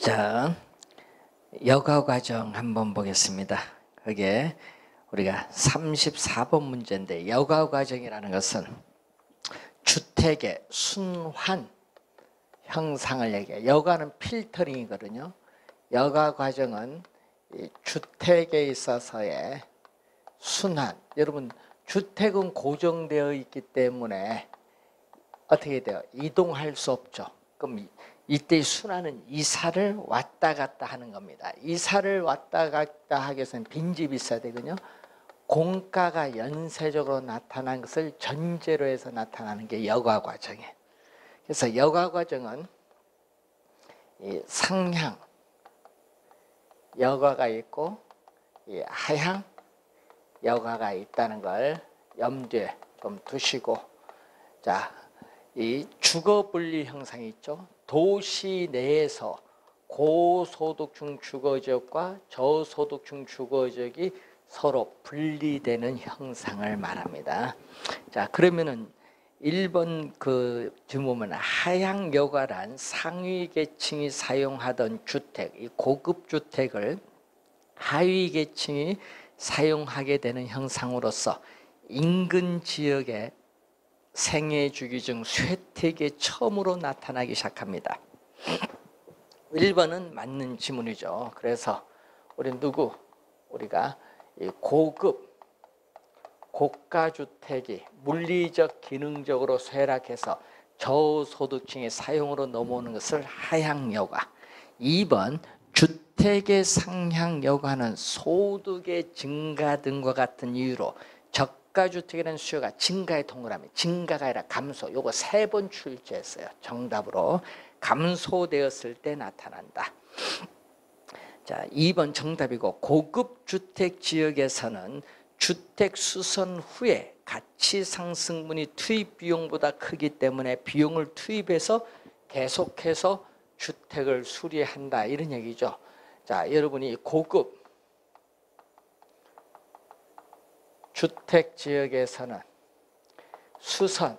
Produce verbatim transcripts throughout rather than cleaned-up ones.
자, 여가 과정 한번 보겠습니다. 그게 우리가 삼십사 번 문제인데, 여가 과정이라는 것은 주택의 순환 형상을 얘기해요. 여가는 필터링이거든요. 여가 과정은 이 주택에 있어서의 순환. 여러분, 주택은 고정되어 있기 때문에 어떻게 돼요? 이동할 수 없죠. 그럼 이때 순환은 이사를 왔다 갔다 하는 겁니다. 이사를 왔다 갔다 하기 위해서는 빈집이 있어야 되거든요. 공가가 연쇄적으로 나타난 것을 전제로 해서 나타나는 게 여가 과정이에요. 그래서 여가 과정은 이 상향 여가가 있고 이 하향 여가가 있다는 걸 염두에 좀 두시고, 자, 이 주거분리 형상이 있죠. 도시 내에서 고소득층 주거지역과 저소득층 주거지역이 서로 분리되는 형상을 말합니다. 자, 그러면은 일 번 그 질문은 하향 여가란 상위 계층이 사용하던 주택, 이 고급 주택을 하위 계층이 사용하게 되는 형상으로서 인근 지역에 생애주기증 쇠퇴계 처음으로 나타나기 시작합니다. 일 번은 맞는 지문이죠. 그래서 우리 누구? 우리가 고급 고가주택이 물리적 기능적으로 쇠락해서 저소득층의 사용으로 넘어오는 것을 하향 여가. 이 번 주택의 상향 여가는 소득의 증가 등과 같은 이유로 저가주택이라는 수요가 증가에 동그라미, 증가가 아니라 감소. 요거 세 번 출제했어요. 정답으로 감소되었을 때 나타난다. 자, 이 번 정답이고, 고급 주택 지역에서는 주택 수선 후에 가치 상승분이 투입 비용보다 크기 때문에 비용을 투입해서 계속해서 주택을 수리한다, 이런 얘기죠. 자, 여러분이 고급 주택 지역에서는 수선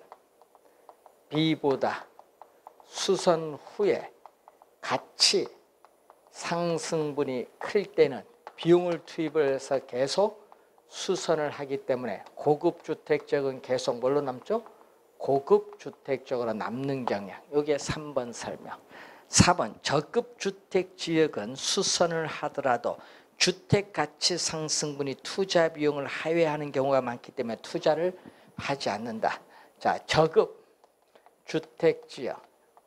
비보다 수선 후에 가치 상승분이 클 때는 비용을 투입을 해서 계속 수선을 하기 때문에 고급 주택 지역은 계속 뭘로 남죠? 고급 주택 지역으로 남는 경향. 이게 삼 번 설명. 사 번 저급 주택 지역은 수선을 하더라도 주택 가치 상승분이 투자 비용을 하회하는 경우가 많기 때문에 투자를 하지 않는다. 자, 저급 주택 지역,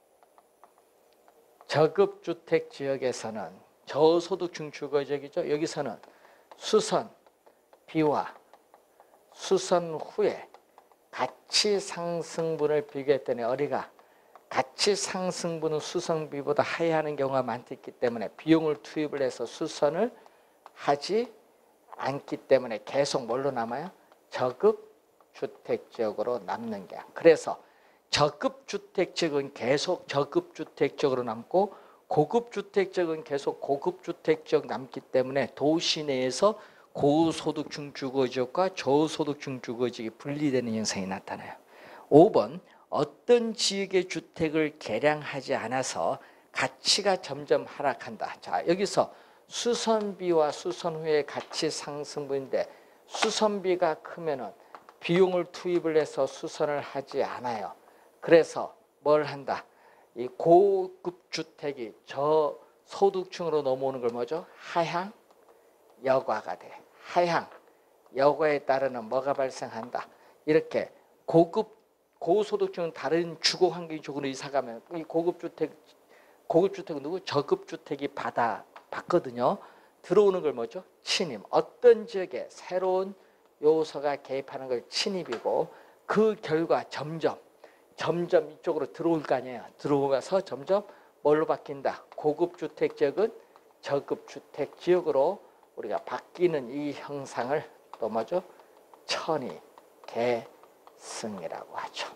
저급 주택 지역에서는 저소득층 주거지역이죠. 여기서는 수선 비와 수선 후에 가치 상승분을 비교했더니 어디가 가치 상승분은 수선비보다 하회하는 경우가 많기 때문에 비용을 투입을 해서 수선을 하지 않기 때문에 계속 뭘로 남아요? 저급 주택지역으로 남는 게. 그래서 저급 주택지역은 계속 저급 주택지역으로 남고 고급 주택지역은 계속 고급 주택지역 남기 때문에 도시 내에서 고소득층 주거지역과 저소득층 주거지역이 분리되는 현상이 나타나요. 오 번 어떤 지역의 주택을 개량하지 않아서 가치가 점점 하락한다. 자, 여기서 수선비와 수선 후의 가치 상승분인데 수선비가 크면은 비용을 투입을 해서 수선을 하지 않아요. 그래서 뭘 한다? 이 고급 주택이 저소득층으로 넘어오는 걸 뭐죠? 하향 여가가 돼. 하향 여가에 따르는 뭐가 발생한다? 이렇게 고급 고소득층은 다른 주거 환경이 쪽으로 이사가면 이 고급 주택 고급 주택은 누구? 저급 주택이 받아 받거든요. 들어오는 걸 뭐죠? 침입. 어떤 지역에 새로운 요소가 개입하는 걸 침입이고, 그 결과 점점 점점 이쪽으로 들어올 거 아니에요. 들어오면서 점점 뭘로 바뀐다? 고급 주택 지역은 저급 주택 지역으로 우리가 바뀌는 이 형상을 또 뭐죠? 천이 계승이라고 하죠.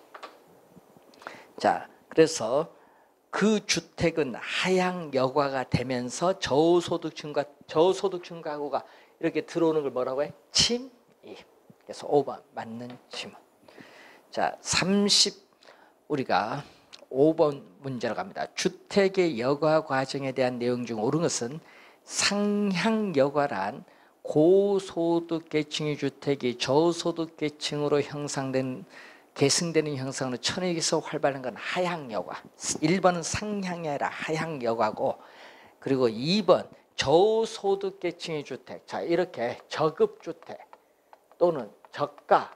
자, 그래서 그 주택은 하향 여가가 되면서 저소득층과 저소득층 가구가 이렇게 들어오는 걸 뭐라고 해? 침입. 그래서 오 번 맞는 질문. 자, 삼십 우리가 오 번 문제로 갑니다. 주택의 여가 과정에 대한 내용 중 옳은 것은 상향 여가란 고소득계층의 주택이 저소득계층으로 형성된 계승되는 형상으로 천역에서 활발한 건 하향 여가. 일 번은 상향이 아니라 하향 여가고, 그리고 이 번 저소득계층의 주택. 자, 이렇게 저급주택 또는 저가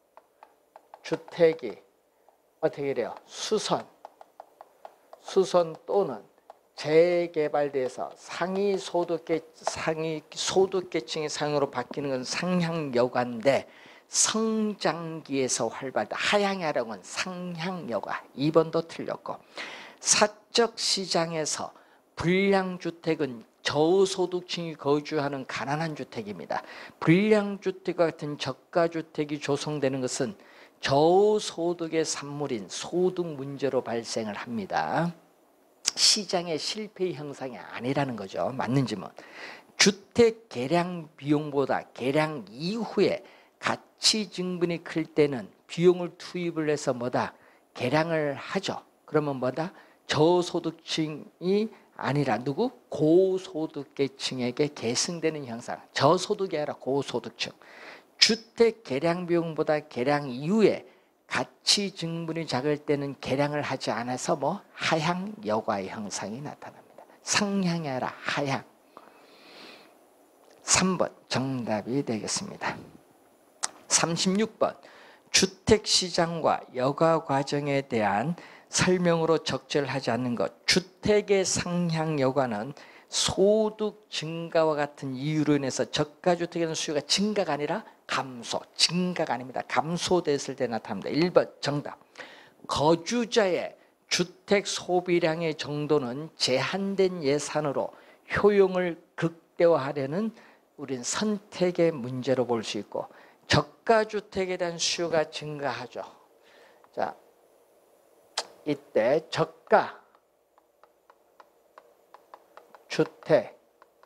주택이 어떻게 돼요? 수선, 수선 또는 재개발돼서 상위 소득계 상위 소득계층의 상으로 바뀌는 건 상향 여가인데, 성장기에서 활발하다 하향이 하라는 건 상향 여가. 이 번도 틀렸고, 사적 시장에서 불량주택은 저소득층이 거주하는 가난한 주택입니다. 불량주택과 같은 저가주택이 조성되는 것은 저소득의 산물인 소득 문제로 발생을 합니다. 시장의 실패 형상이 아니라는 거죠. 맞는지 뭐. 주택 개량 비용보다 개량 이후에 가치 증분이 클 때는 비용을 투입을 해서 뭐다? 개량을 하죠. 그러면 뭐다? 저소득층이 아니라 누구? 고소득계층에게 계승되는 형상. 저소득이 아니라 고소득층. 주택 개량 비용보다 개량 이후에 가치 증분이 작을 때는 개량을 하지 않아서 뭐 하향 여가의 형상이 나타납니다. 상향이 아니라 하향. 삼 번 정답이 되겠습니다. 삼십육 번 주택시장과 여가 과정에 대한 설명으로 적절하지 않는 것. 주택의 상향 여가는 소득 증가와 같은 이유로 인해서 저가주택에는 수요가 증가가 아니라 감소, 증가가 아닙니다. 감소됐을 때 나타납니다. 일 번 정답. 거주자의 주택 소비량의 정도는 제한된 예산으로 효용을 극대화하려는 우린 선택의 문제로 볼 수 있고, 저가주택에 대한 수요가 증가하죠. 자, 이때 저가 주택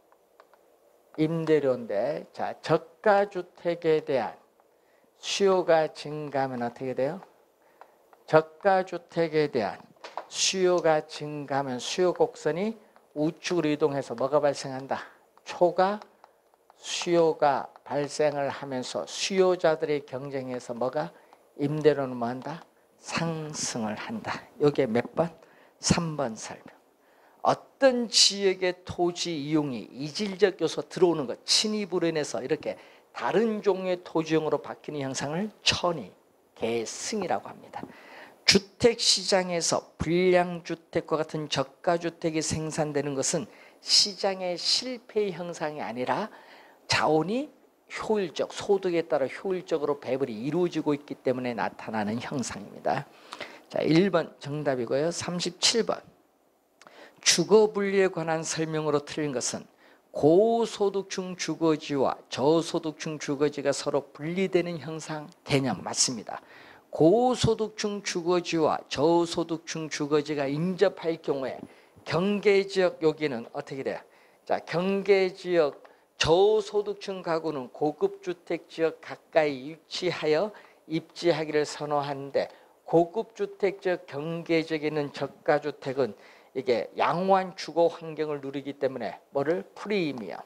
임대료인데, 자, 저가주택에 대한 수요가 증가하면 어떻게 돼요? 저가주택에 대한 수요가 증가하면 수요 곡선이 우측으로 이동해서 뭐가 발생한다? 초과 수요가 발생을 하면서 수요자들의 경쟁에서 뭐가? 임대료는 뭐 한다? 상승을 한다. 이게 몇 번? 삼 번 설명. 어떤 지역의 토지 이용이 이질적 요소 들어오는 것, 침입으로 인해서 이렇게 다른 종류의 토지용으로 바뀌는 현상을 천이, 계승이라고 합니다. 주택시장에서 불량주택과 같은 저가주택이 생산되는 것은 시장의 실패 형상이 아니라 자원이 효율적, 소득에 따라 효율적으로 배분이 이루어지고 있기 때문에 나타나는 형상입니다. 자, 일 번 정답이고요. 삼십칠 번 주거분리에 관한 설명으로 틀린 것은 고소득층 주거지와 저소득층 주거지가 서로 분리되는 형상 개념 맞습니다. 고소득층 주거지와 저소득층 주거지가 인접할 경우에 경계지역 여기는 어떻게 돼요? 자, 경계지역 저소득층 가구는 고급주택지역 가까이 위치하여 입지하기를 선호하는데, 고급주택지역 경계지역에 있는 저가주택은 이게 양호한 주거 환경을 누리기 때문에 뭐를? 프리미엄,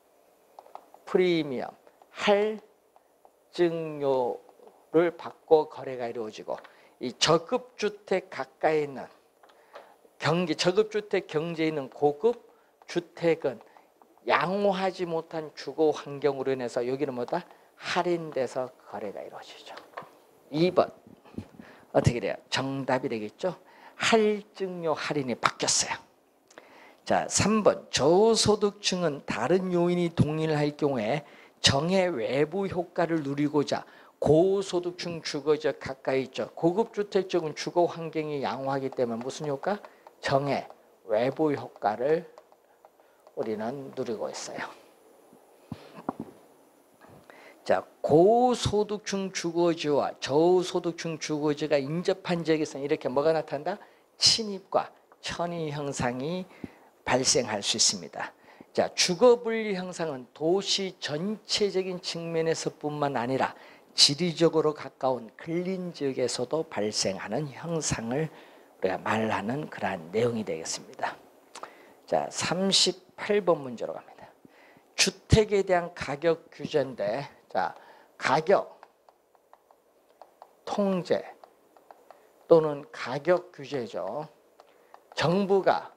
프리미엄 할증료를 받고 거래가 이루어지고, 이 저급주택 가까이 있는 경기 저급주택 경제에 있는 고급 주택은 양호하지 못한 주거 환경으로 인해서 여기는 뭐다? 할인돼서 거래가 이루어지죠. 이 번 어떻게 돼요? 정답이 되겠죠? 할증료 할인이 바뀌었어요. 자, 삼 번 저소득층은 다른 요인이 동일할 경우에 정의 외부 효과를 누리고자 고소득층 주거지역 가까이 있죠. 고급주택 쪽은 주거 환경이 양호하기 때문에 무슨 효과? 정의 외부 효과를 우리는 누리고 있어요. 자, 고소득층 주거지와 저소득층 주거지가 인접한 지역에서는 이렇게 뭐가 나타난다? 침입과 천이 형상이 발생할 수 있습니다. 자, 주거분리 형상은 도시 전체적인 측면에서뿐만 아니라 지리적으로 가까운 근린 지역에서도 발생하는 형상을 우리가 말하는 그러한 내용이 되겠습니다. 자, 삼십팔 번 문제로 갑니다. 주택에 대한 가격 규제인데, 자, 가격 통제 또는 가격 규제죠. 정부가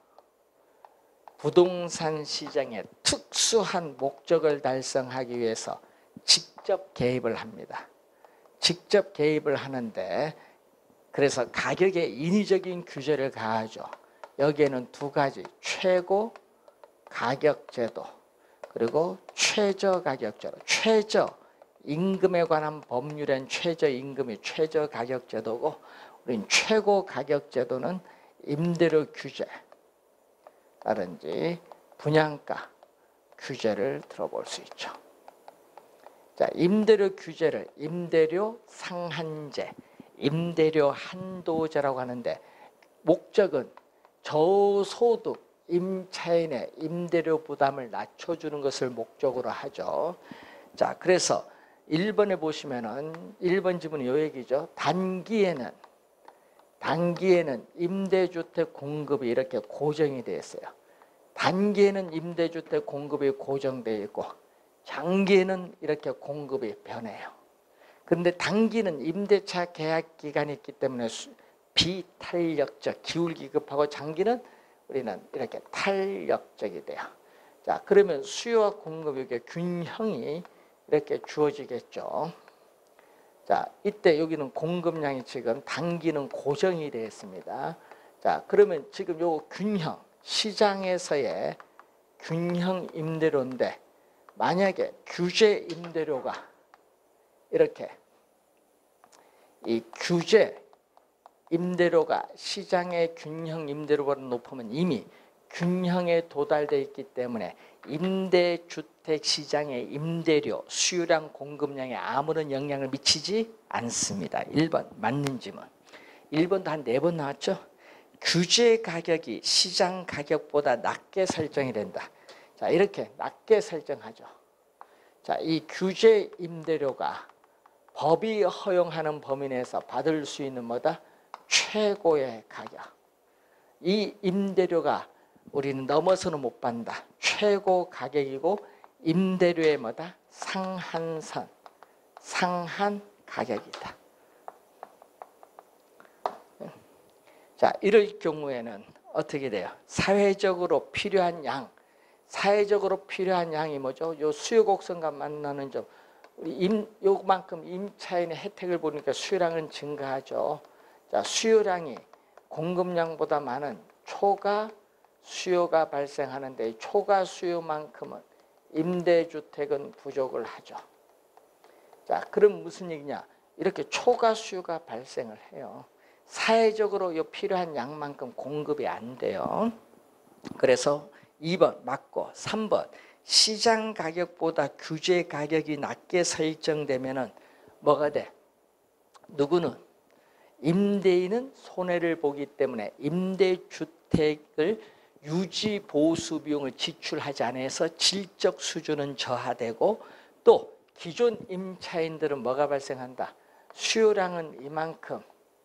부동산 시장에 특수한 목적을 달성하기 위해서 직접 개입을 합니다. 직접 개입을 하는데, 그래서 가격에 인위적인 규제를 가하죠. 여기에는 두 가지, 최고 가격제도 그리고 최저가격제도. 최저임금에 관한 법률엔 최저임금이 최저가격제도고, 우린 최고가격제도는 임대료 규제라든지 분양가 규제를 들어볼 수 있죠. 자, 임대료 규제를 임대료 상한제, 임대료 한도제라고 하는데, 목적은 저소득 임차인의 임대료 부담을 낮춰주는 것을 목적으로 하죠. 자, 그래서 일 번에 보시면은 일 번 지문이 요 얘기죠. 단기에는 단기에는 임대주택 공급이 이렇게 고정이 되어 있어요. 단기에는 임대주택 공급이 고정되어 있고, 장기에는 이렇게 공급이 변해요. 그런데 단기는 임대차 계약 기간이 있기 때문에 비탄력적, 기울기급하고, 장기는 우리는 이렇게 탄력적이 돼요. 자, 그러면 수요와 공급의 균형이 이렇게 주어지겠죠. 자, 이때 여기는 공급량이 지금 단기는 고정이 되어 있습니다. 자, 그러면 지금 요 균형, 시장에서의 균형 임대료인데, 만약에 규제 임대료가 이렇게 이 규제 임대료가 시장의 균형 임대료보다 높으면 이미 균형에 도달되어 있기 때문에 임대주택 시장의 임대료 수요량 공급량에 아무런 영향을 미치지 않습니다. 일 번 맞는 질문. 일 번도 한 네 번 나왔죠. 규제 가격이 시장 가격보다 낮게 설정이 된다. 자, 이렇게 낮게 설정하죠. 자, 이 규제 임대료가 법이 허용하는 범위 내에서 받을 수 있는 뭐다? 최고의 가격. 이 임대료가 우리는 넘어서는 못 받는다. 최고 가격이고, 임대료의 뭐다? 상한선, 상한 가격이다. 자, 이럴 경우에는 어떻게 돼요? 사회적으로 필요한 양, 사회적으로 필요한 양이 뭐죠? 요 수요 곡선과 만나는 점, 우리 임, 요만큼 임차인의 혜택을 보니까 수요량은 증가하죠. 자, 수요량이 공급량보다 많은 초과 수요가 발생하는데, 초과 수요만큼은 임대주택은 부족을 하죠. 자, 그럼 무슨 얘기냐? 이렇게 초과 수요가 발생을 해요. 사회적으로 요 필요한 양만큼 공급이 안 돼요. 그래서 이 번 맞고, 삼 번 시장 가격보다 규제 가격이 낮게 설정되면은 뭐가 돼? 누구는? 임대인은 손해를 보기 때문에 임대주택을 유지 보수 비용을 지출하지 않아서 질적 수준은 저하되고, 또 기존 임차인들은 뭐가 발생한다? 수요량은 이만큼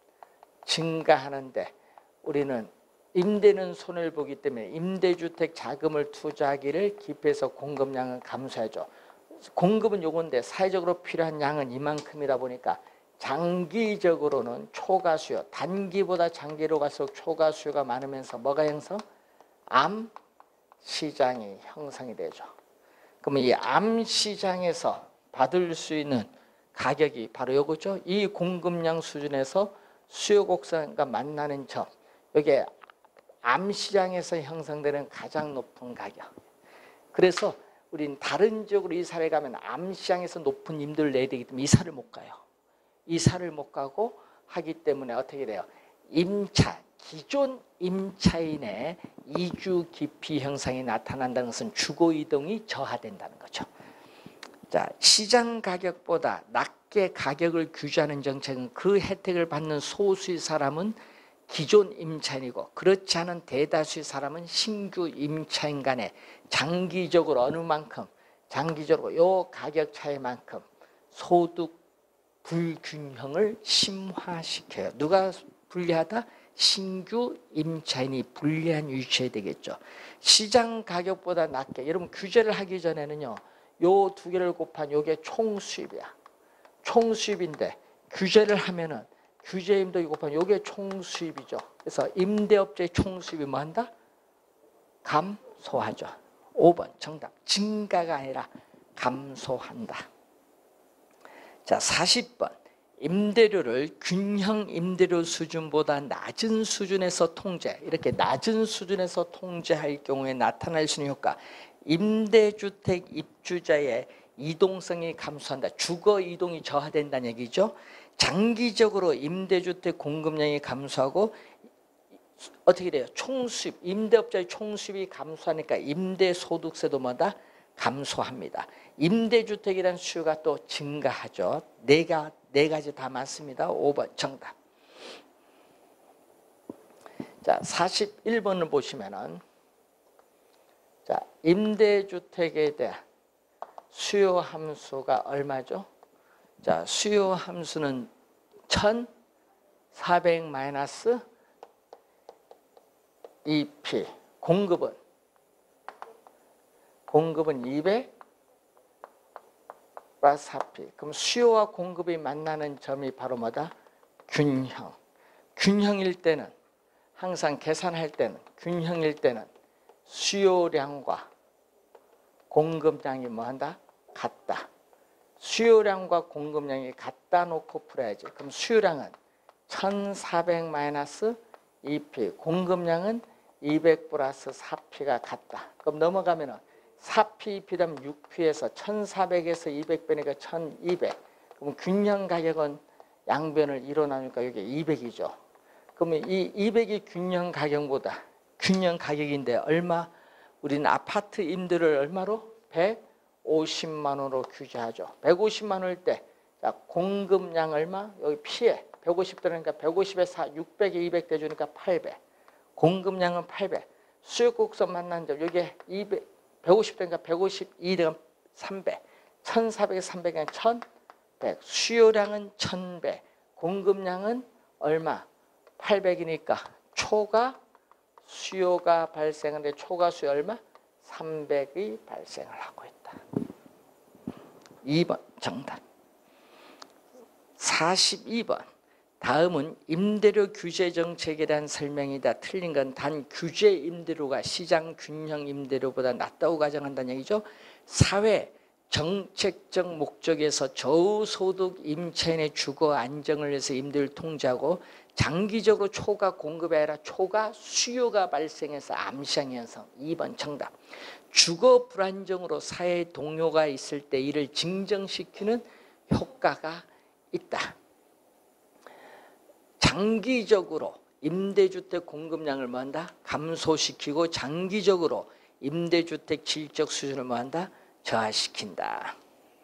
증가하는데 우리는 임대는 손해를 보기 때문에 임대주택 자금을 투자하기를 기피해서 공급량은 감소하죠. 공급은 요건데 사회적으로 필요한 양은 이만큼이다 보니까 장기적으로는 초과 수요, 단기보다 장기로 갈수록 초과 수요가 많으면서 뭐가 형성? 암 시장이 형성이 되죠. 그러면 이 암 시장에서 받을 수 있는 가격이 바로 요거죠. 이 공급량 수준에서 수요 곡선과 만나는 점, 이게 암 시장에서 형성되는 가장 높은 가격. 그래서 우린 다른 지역으로 이사를 가면 암 시장에서 높은 임대료를 내야 되기 때문에 이사를 못 가요. 이사를 못 가고 하기 때문에 어떻게 돼요? 임차, 기존 임차인의 이주 기피 현상이 나타난다는 것은 주거 이동이 저하된다는 거죠. 자, 시장 가격보다 낮게 가격을 규제하는 정책은 그 혜택을 받는 소수의 사람은 기존 임차인이고, 그렇지 않은 대다수의 사람은 신규 임차인 간에 장기적으로 어느 만큼, 장기적으로 요 가격 차이만큼 소득 불균형을 심화시켜요. 누가 불리하다? 신규 임차인이 불리한 위치에 되겠죠. 시장 가격보다 낮게, 여러분 규제를 하기 전에는요, 요 두 개를 곱한 요게 총수입이야. 총수입인데 규제를 하면은 규제임도 곱한 요게 총수입이죠. 그래서 임대업자의 총수입이 뭐 한다? 감소하죠. 오 번 정답. 증가가 아니라 감소한다. 자, 사십 번. 임대료를 균형 임대료 수준보다 낮은 수준에서 통제, 이렇게 낮은 수준에서 통제할 경우에 나타날 수 있는 효과. 임대주택 입주자의 이동성이 감소한다. 주거 이동이 저하된다는 얘기죠. 장기적으로 임대주택 공급량이 감소하고 어떻게 돼요? 총수입, 임대업자의 총수입이 감소하니까 임대소득세도 뭐다? 감소합니다. 임대주택이라는 수요가 또 증가하죠. 네가, 네 가지 다 맞습니다. 오 번 정답. 자, 사십일 번을 보시면은, 자, 임대주택에 대한 수요 함수가 얼마죠? 자, 수요 함수는 천사백 마이너스 이 피, 공급은 공급은 이백 플러스 사 피. 그럼 수요와 공급이 만나는 점이 바로 뭐다? 균형. 균형일 때는 항상 계산할 때는 균형일 때는 수요량과 공급량이 뭐한다? 같다. 수요량과 공급량이 같다 놓고 풀어야지. 그럼 수요량은 천사백 마이너스 이 피, 공급량은 이백 플러스 사 피가 같다. 그럼 넘어가면은 사 피, 이 피다면 육 피에서 천사백에서 이백 빼니까 천이백. 그럼 균형 가격은 양변을 이로 나누니까 여기 이백이죠. 그러면 이 이백이 균형 가격보다 균형 가격인데 얼마? 우리는 아파트 임대를 얼마로? 백오십만 원으로 규제하죠. 백오십만 원일 때 자, 공급량 얼마? 여기 피에 백오십 들으니까 백오십에 사, 육백에 이백 대주니까 팔백. 공급량은 팔백. 수요곡선 만난 점 여기에 이백, 백오십 되니까 백오십이 되면 삼백. 천사백에 삼백에 천백. 수요량은 천백. 공급량은 얼마? 팔백이니까 초과 수요가 발생하는데 초과 수요 얼마? 삼백이 발생을 하고 있다. 이 번 정답. 사십이 번. 다음은 임대료 규제 정책에 대한 설명이다. 틀린 건 단 규제 임대료가 시장 균형 임대료보다 낮다고 가정한다는 얘기죠. 사회 정책적 목적에서 저소득 임차인의 주거 안정을 위해서 임대를 통제하고 장기적으로 초과 공급이 아니라 초과 수요가 발생해서 암시장 현상. 이 번 정답. 주거 불안정으로 사회 동요가 있을 때 이를 진정시키는 효과가 있다. 장기적으로 임대주택 공급량을 뭐한다? 감소시키고 장기적으로 임대주택 질적 수준을 뭐한다? 저하시킨다.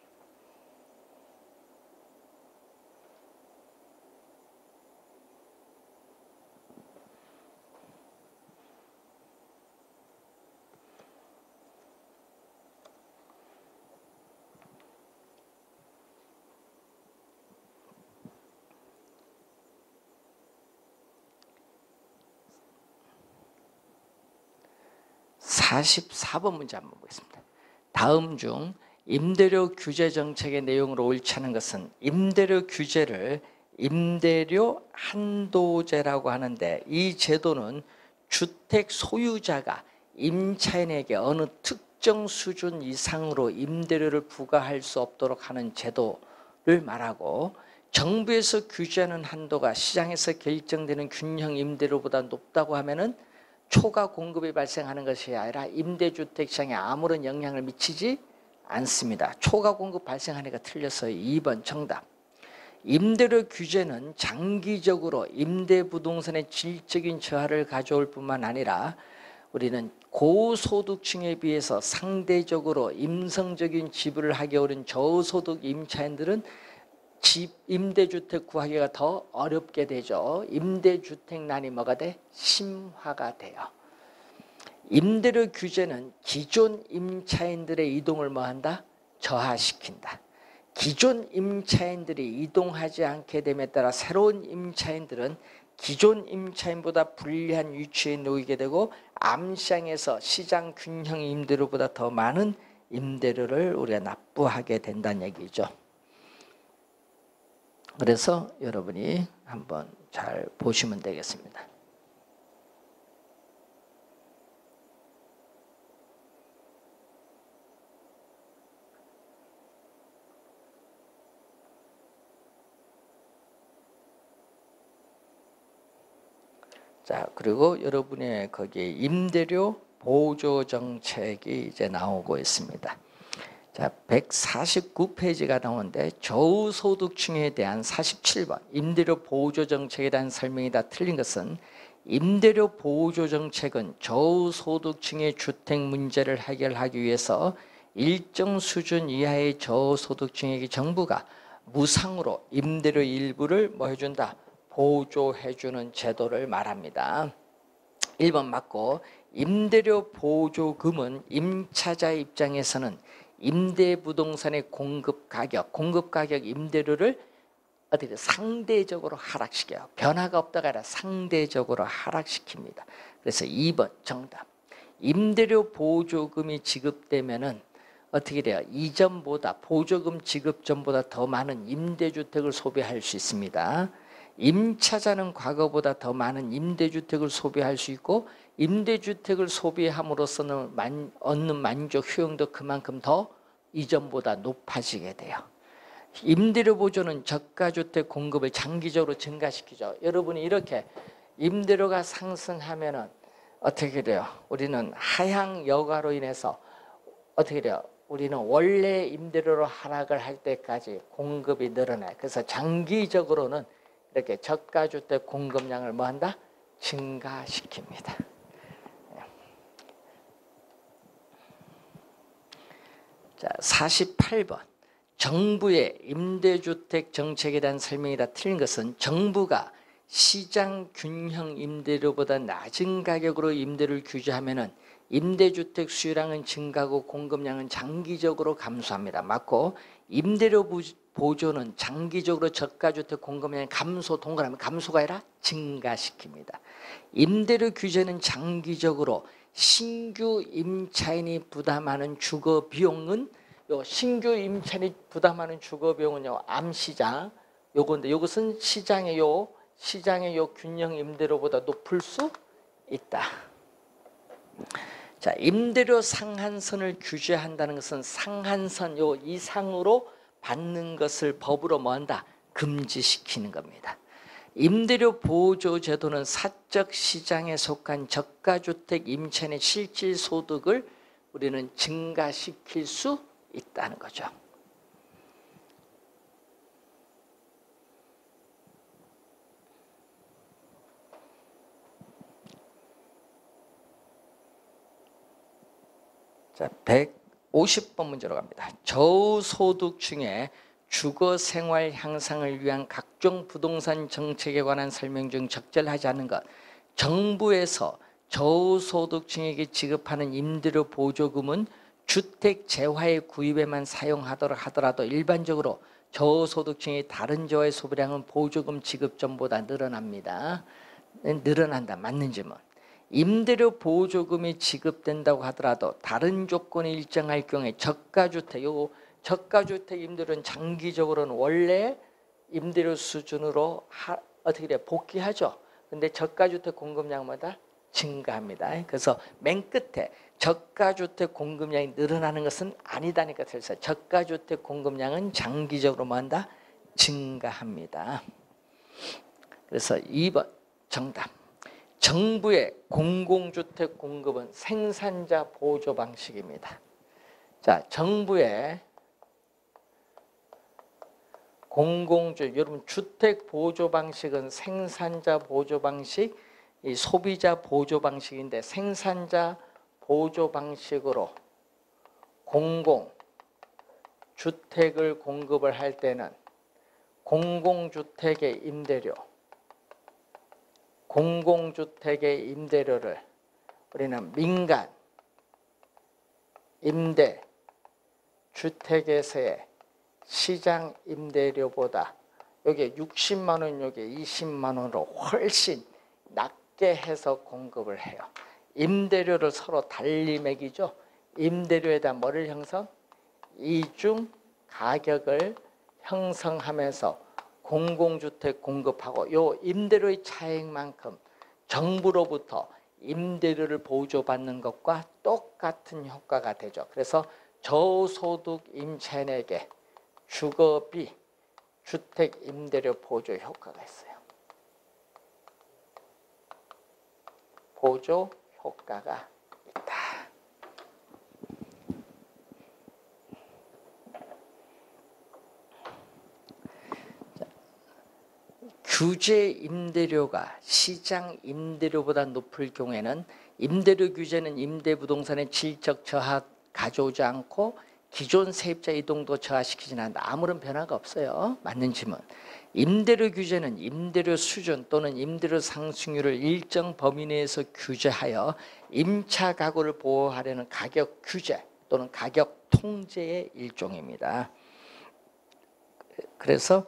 사십사 번 문제 한번 보겠습니다. 다음 중 임대료 규제 정책의 내용으로 옳지 않은 것은 임대료 규제를 임대료 한도제라고 하는데 이 제도는 주택 소유자가 임차인에게 어느 특정 수준 이상으로 임대료를 부과할 수 없도록 하는 제도를 말하고 정부에서 규제하는 한도가 시장에서 결정되는 균형 임대료보다 높다고 하면은 초과 공급이 발생하는 것이 아니라 임대주택 시장에 아무런 영향을 미치지 않습니다. 초과 공급 발생하니까 틀렸어요. 이 번 정답. 임대료 규제는 장기적으로 임대부동산의 질적인 저하를 가져올 뿐만 아니라 우리는 고소득층에 비해서 상대적으로 임성적인 지불을 하기 어려운 저소득 임차인들은 집 임대주택 구하기가 더 어렵게 되죠. 임대주택난이 뭐가 돼? 심화가 돼요. 임대료 규제는 기존 임차인들의 이동을 뭐한다? 저하시킨다. 기존 임차인들이 이동하지 않게 됨에 따라 새로운 임차인들은 기존 임차인보다 불리한 위치에 놓이게 되고 암시장에서 시장 균형 임대료보다 더 많은 임대료를 우리가 납부하게 된다는 얘기죠. 그래서 여러분이 한번 잘 보시면 되겠습니다. 자, 그리고 여러분의 거기에 임대료 보조 정책이 이제 나오고 있습니다. 자, 백사십구 페이지가 나오는데 저소득층에 대한 사십칠 번 임대료 보조 정책에 대한 설명이 다 틀린 것은 임대료 보조 정책은 저소득층의 주택 문제를 해결하기 위해서 일정 수준 이하의 저소득층에게 정부가 무상으로 임대료 일부를 뭐 해준다? 보조해주는 제도를 말합니다. 일 번 맞고, 임대료 보조금은 임차자 입장에서는 임대부동산의 공급가격, 공급가격 임대료를 어떻게 상대적으로 하락시켜요. 변화가 없다가 아니라 상대적으로 하락시킵니다. 그래서 이 번 정답. 임대료 보조금이 지급되면은 어떻게 돼요? 이전보다 보조금 지급 전보다 더 많은 임대주택을 소비할 수 있습니다. 임차자는 과거보다 더 많은 임대주택을 소비할 수 있고 임대주택을 소비함으로써는 만, 얻는 만족 효용도 그만큼 더 이전보다 높아지게 돼요. 임대료 보조는 저가주택 공급을 장기적으로 증가시키죠. 여러분이 이렇게 임대료가 상승하면은 어떻게 돼요? 우리는 하향 여가로 인해서 어떻게 돼요? 우리는 원래 임대료로 하락을 할 때까지 공급이 늘어나요. 그래서 장기적으로는 이렇게 저가주택 공급량을 뭐한다? 증가시킵니다. 자, 사십팔 번 정부의 임대주택 정책에 대한 설명이 다 틀린 것은 정부가 시장 균형 임대료보다 낮은 가격으로 임대를 규제하면은 임대주택 수요량은 증가하고 공급량은 장기적으로 감소합니다. 맞고, 임대료 보조는 장기적으로 저가주택 공급량이 감소, 동그라미 감소가 아니라 증가시킵니다. 임대료 규제는 장기적으로 신규 임차인이 부담하는 주거 비용은 요 신규 임차인이 부담하는 주거 비용은요 암시장 요건데 요것은 시장의 요 시장의 요 균형 임대료보다 높을 수 있다. 자, 임대료 상한선을 규제한다는 것은 상한선 요 이상으로 받는 것을 법으로 뭐한다? 금지시키는 겁니다. 임대료 보조 제도는 사적 시장에 속한 저가주택 임차인의 실질 소득을 우리는 증가시킬 수 있다는 거죠. 자, 백오십 번 문제로 갑니다. 저소득층의 주거생활 향상을 위한 각종 부동산 정책에 관한 설명 중 적절하지 않은 것. 정부에서 저소득층에게 지급하는 임대료 보조금은 주택 재화의 구입에만 사용하도록 하더라도 일반적으로 저소득층의 다른 재화의 소비량은 보조금 지급 전보다 늘어납니다. 늘어난다. 맞는지 뭐. 임대료 보조금이 지급된다고 하더라도 다른 조건이 일정할 경우에 저가주택, 요 저가주택 임대료는 장기적으로는 원래 임대료 수준으로 하, 어떻게 돼요? 복귀하죠. 근데 저가주택 공급량마다 증가합니다. 그래서 맨 끝에 저가주택 공급량이 늘어나는 것은 아니다니까 틀렸어요. 저가주택 공급량은 장기적으로 뭐한다? 증가합니다. 그래서 이 번 정답. 정부의 공공주택 공급은 생산자 보조 방식입니다. 자, 정부의 공공주 여러분 주택 보조 방식은 생산자 보조 방식, 이 소비자 보조 방식인데 생산자 보조 방식으로 공공 주택을 공급을 할 때는 공공주택의 임대료 공공주택의 임대료를 우리는 민간 임대 주택에서의 시장 임대료보다 여기 육십만 원, 여기 이십만 원으로 훨씬 낮게 해서 공급을 해요. 임대료를 서로 달리 매기죠. 임대료에 대한 뭐를 형성? 이중 가격을 형성하면서 공공주택 공급하고 요 임대료의 차익만큼 정부로부터 임대료를 보조받는 것과 똑같은 효과가 되죠. 그래서 저소득 임차인에게 주거비, 주택 임대료 보조 효과가 있어요. 보조 효과가 있다. 규제 임대료가 시장 임대료보다 높을 경우에는 임대료 규제는 임대부동산의 질적 저하 가져오지 않고 기존 세입자 이동도 저하시키지는 않는다. 아무런 변화가 없어요. 맞는 질문. 임대료 규제는 임대료 수준 또는 임대료 상승률을 일정 범위 내에서 규제하여 임차 가구를 보호하려는 가격 규제 또는 가격 통제의 일종입니다. 그래서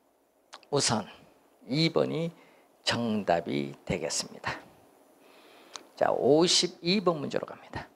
우선 이 번이 정답이 되겠습니다. 자, 오십이 번 문제로 갑니다.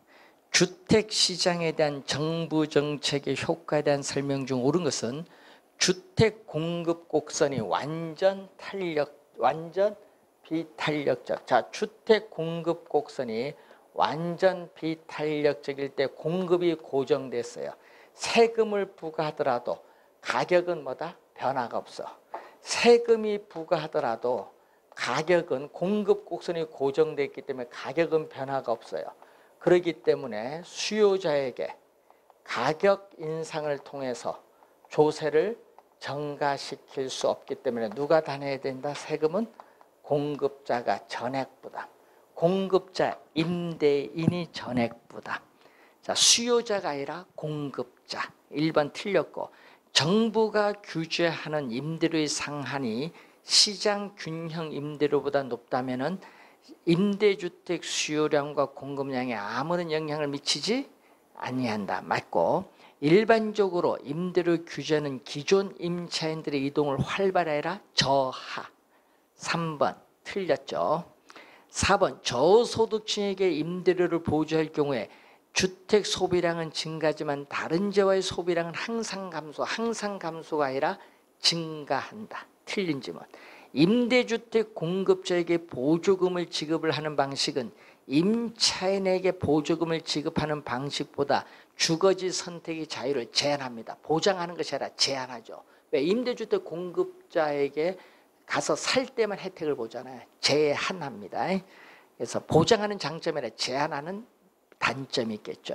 주택시장에 대한 정부 정책의 효과에 대한 설명 중 옳은 것은 주택 공급 곡선이 완전 탄력, 완전 비탄력적. 자, 주택 공급 곡선이 완전 비탄력적일 때 공급이 고정됐어요. 세금을 부과하더라도 가격은 뭐다? 변화가 없어. 세금이 부과하더라도 가격은 공급 곡선이 고정되어 있기 때문에 가격은 변화가 없어요. 그렇기 때문에 수요자에게 가격 인상을 통해서 조세를 증가시킬 수 없기 때문에 누가 다 내야 된다? 세금은 공급자가 전액부담. 공급자 임대인이 전액부담. 자, 수요자가 아니라 공급자. 일 번 틀렸고, 정부가 규제하는 임대료의 상한이 시장 균형 임대료보다 높다면은 임대주택 수요량과 공급량에 아무런 영향을 미치지 아니한다. 맞고, 일반적으로 임대료 규제는 기존 임차인들의 이동을 활발히 해라 저하. 삼 번 틀렸죠. 사 번 저소득층에게 임대료를 보조할 경우에 주택 소비량은 증가하지만 다른 재와의 소비량은 항상 감소, 항상 감소가 아니라 증가한다. 틀린 질문. 임대주택 공급자에게 보조금을 지급을 하는 방식은 임차인에게 보조금을 지급하는 방식보다 주거지 선택의 자유를 제한합니다. 보장하는 것이 아니라 제한하죠. 왜? 임대주택 공급자에게 가서 살 때만 혜택을 보잖아요. 제한합니다. 그래서 보장하는 장점이 아니라 제한하는 단점이 있겠죠.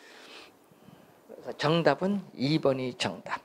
그래서 정답은 이 번이 정답.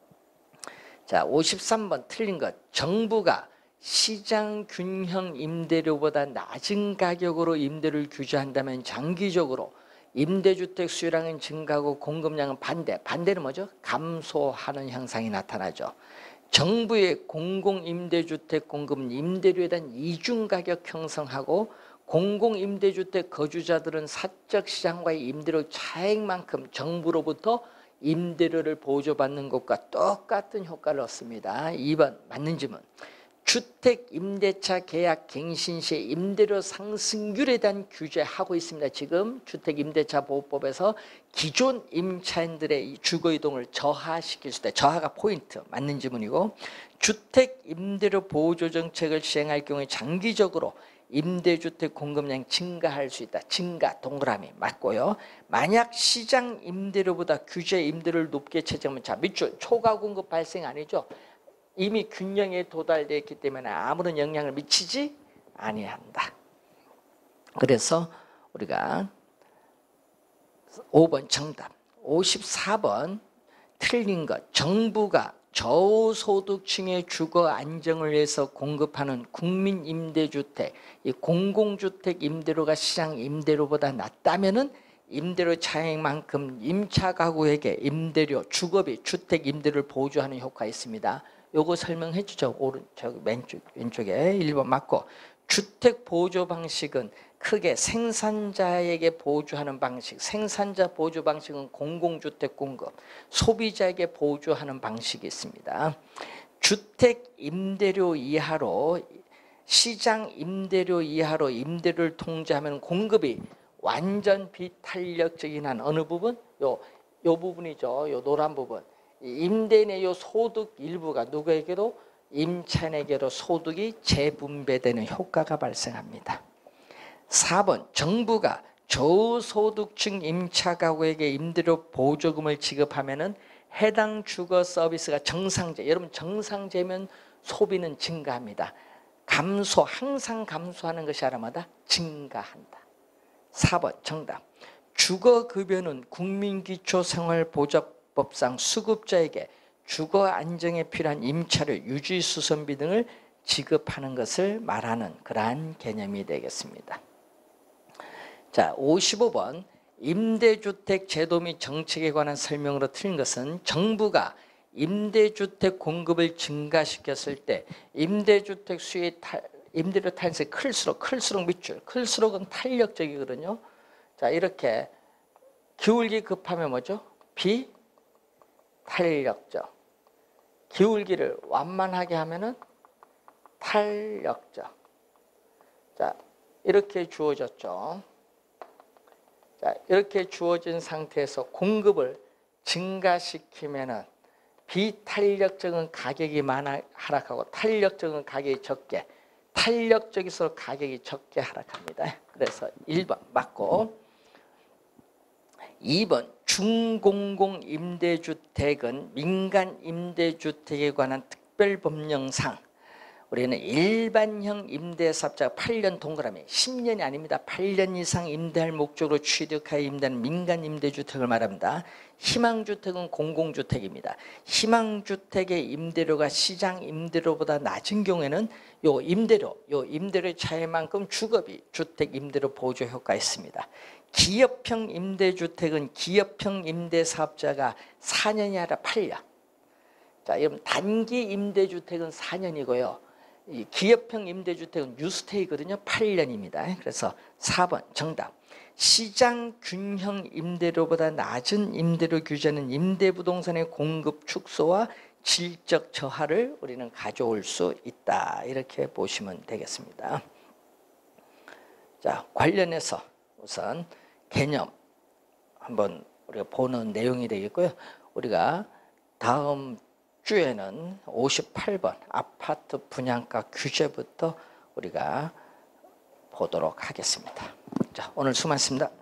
자, 오십삼 번 틀린 것. 정부가 시장 균형 임대료보다 낮은 가격으로 임대를 규제한다면 장기적으로 임대주택 수요량은 증가하고 공급량은 반대. 반대는 뭐죠? 감소하는 현상이 나타나죠. 정부의 공공임대주택 공급은 임대료에 대한 이중가격 형성하고 공공임대주택 거주자들은 사적 시장과의 임대료 차익만큼 정부로부터 임대료를 보조받는 것과 똑같은 효과를 얻습니다. 이 번 맞는 질문. 주택 임대차 계약 갱신 시에 임대료 상승률에 대한 규제하고 있습니다. 지금 주택 임대차 보호법에서 기존 임차인들의 주거 이동을 저하시킬 수 있다. 저하가 포인트 맞는 질문이고, 주택 임대료 보조 정책을 시행할 경우에 장기적으로 임대주택 공급량이 증가할 수 있다. 증가 동그라미 맞고요. 만약 시장 임대료보다 규제 임대료를 높게 책정하면 자 밑줄 초과 공급 발생 아니죠. 이미 균형에 도달되어 있기 때문에 아무런 영향을 미치지 아니한다. 그래서 우리가 오 번 정답. 오십사 번 틀린 것. 정부가 저소득층의 주거 안정을 위해서 공급하는 국민임대주택, 이 공공주택 임대료가 시장 임대료보다 낮다면은 임대료 차익만큼 임차 가구에게 임대료, 주거비, 주택 임대료를 보조하는 효과가 있습니다. 요거 설명해 주죠. 오른쪽 왼쪽 왼쪽에 일 번 맞고, 주택 보조 방식은 크게 생산자에게 보조하는 방식, 생산자 보조 방식은 공공주택 공급, 소비자에게 보조하는 방식이 있습니다. 주택 임대료 이하로 시장 임대료 이하로 임대료를 통제하면 공급이 완전 비탄력적인 한 어느 부분? 요, 요 부분이죠. 요 노란 부분. 임대인의 요 소득 일부가 누구에게도 임차인에게로 소득이 재분배되는 효과가 발생합니다. 사 번 정부가 저소득층 임차 가구에게 임대료 보조금을 지급하면은 해당 주거 서비스가 정상제, 여러분 정상제면 소비는 증가합니다. 감소, 항상 감소하는 것이 아니라 증가한다. 사 번 정답. 주거급여는 국민기초생활보장법상 수급자에게 주거 안정에 필요한 임차료, 유지수선비 등을 지급하는 것을 말하는 그러한 개념이 되겠습니다. 자, 오십오 번 임대주택 제도 및 정책에 관한 설명으로 틀린 것은 정부가 임대주택 공급을 증가시켰을 때 임대주택 수의 탈, 임대료 탄력이 클수록 클수록 밑줄, 클수록은 탄력적이거든요. 자, 이렇게 기울기 급하면 뭐죠? 비탄력적. 기울기를 완만하게 하면은 탄력적. 자, 이렇게 주어졌죠. 자, 이렇게 주어진 상태에서 공급을 증가시키면은 비탄력적인 가격이 많아 하락하고 탄력적인 가격이 적게, 탄력적일수록 가격이 적게 하락합니다. 그래서 일 번 맞고, 이 번 중공공 임대주택은 민간 임대주택에 관한 특별법령상 우리는 일반형 임대사업자가 팔 년 동그라미, 십 년이 아닙니다. 팔 년 이상 임대할 목적으로 취득하여 임대하는 민간 임대주택을 말합니다. 희망주택은 공공주택입니다. 희망주택의 임대료가 시장 임대료보다 낮은 경우에는 요 임대료, 요 임대료의 차이만큼 주거비, 주택 임대료 보조 효과가 있습니다. 기업형 임대주택은 기업형 임대사업자가 사 년이 아니라 팔 년. 자, 여러분 단기 임대주택은 사 년이고요. 이 기업형 임대주택은 뉴스테이거든요. 팔 년입니다. 그래서 사 번 정답. 시장 균형 임대료보다 낮은 임대료 규제는 임대부동산의 공급 축소와 질적 저하를 우리는 가져올 수 있다. 이렇게 보시면 되겠습니다. 자, 관련해서 우선 개념 한번 우리가 보는 내용이 되겠고요. 우리가 다음 주에는 오십팔 번 아파트 분양가 규제부터 우리가 보도록 하겠습니다. 자, 오늘 수고하셨습니다.